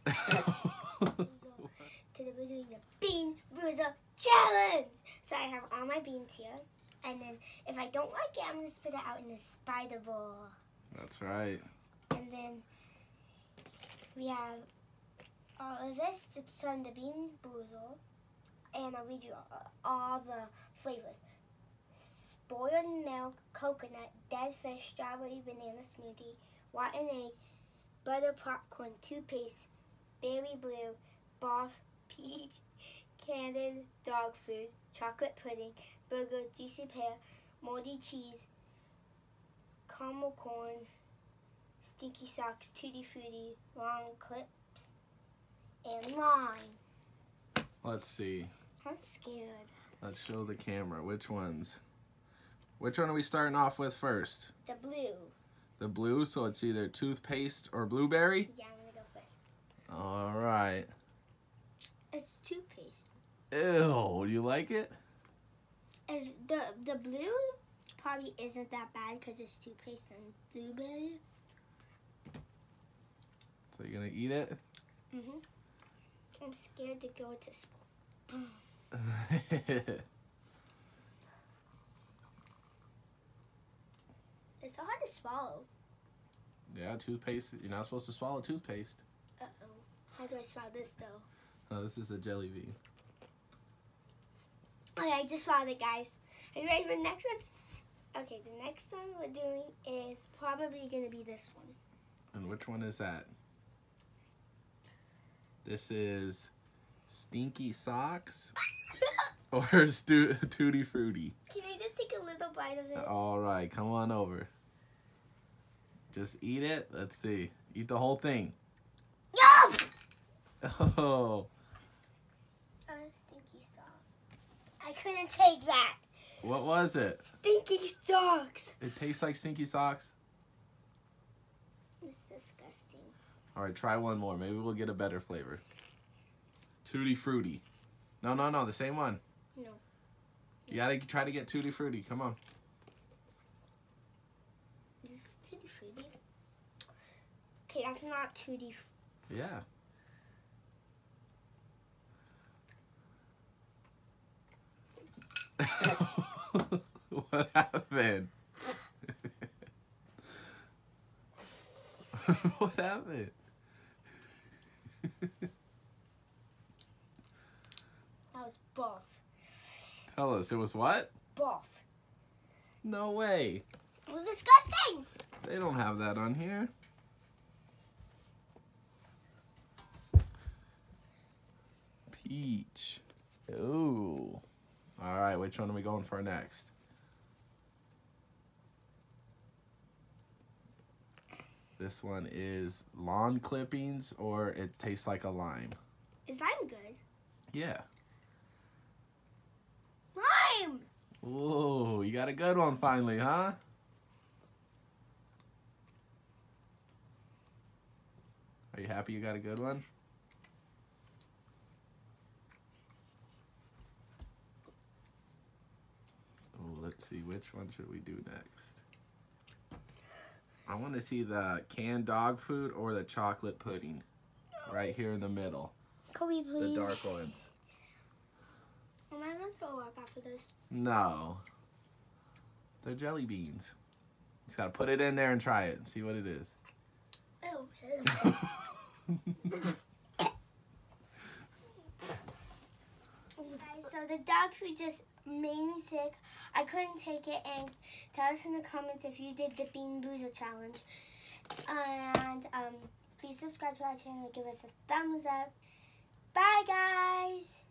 Today we're doing the Bean Boozle Challenge. So I have all my beans here. And then if I don't like it, I'm going to spit it out in the spider bowl. That's right. And then we have all of this. It's from the Bean Boozle. And I'll read you all the flavors. Spoiled milk, coconut, dead fish, strawberry, banana smoothie, rotten egg, butter popcorn, toothpaste, berry blue, barf, peach, candied dog food, chocolate pudding, burger, juicy pear, moldy cheese, caramel corn, stinky socks, tutti frutti, long clips, and lime. Let's see. I'm scared. Let's show the camera. Which ones? Which one are we starting off with first? The blue. The blue, so it's either toothpaste or blueberry? Yeah, I'm going to go first. All right. It's toothpaste. Ew, you like it? The blue probably isn't that bad because it's toothpaste and blueberry. So you're going to eat it? Mhm. I'm scared to go to school. It's so hard to swallow. Yeah, toothpaste. You're not supposed to swallow toothpaste. Uh-oh. How do I swallow this, though? Oh, this is a jelly bean. Okay, I just swallowed it, guys. Are you ready for the next one? Okay, the next one we're doing is probably going to be this one. And which one is that? This is Stinky Socks or Tutti Frutti? Can I just take a little bite of it? All right, come on over. Just eat it. Let's see. Eat the whole thing. No! Oh. Oh, stinky sock. I couldn't take that. What was it? Stinky socks. It tastes like Stinky Socks? It's disgusting. All right, try one more. Maybe we'll get a better flavor. Tutti Frutti. No, the same one. No. You gotta try to get Tutti Frutti. Come on. Is this Tutti Frutti? Okay, that's not Tutti Frutti. Yeah. What happened? What happened? That was buff. Tell us, it was what? Buff. No way. It was disgusting. They don't have that on here. Peach. Ooh. All right, which one are we going for next? This one is lawn clippings, or it tastes like a lime. Is lime good? Yeah. Lime! Ooh, you got a good one finally, huh? Are you happy you got a good one? Oh, let's see, which one should we do next? I want to see the canned dog food or the chocolate pudding. Right here in the middle. Kobe, please. The dark ones. Am I going to throw up after this? No. They're jelly beans. You just got to put it in there and try it and see what it is. Oh. Guys, so the dog food just made me sick. I couldn't take it, and tell us in the comments if you did the Bean Boozle Challenge. And please subscribe to our channel and give us a thumbs up. Bye, guys.